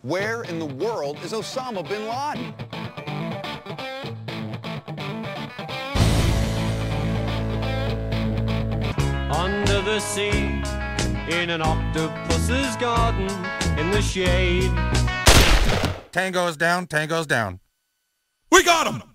Where in the world is Osama bin Laden? Under the sea, in an octopus's garden, in the shade. Tango's down, Tango's down. We got him!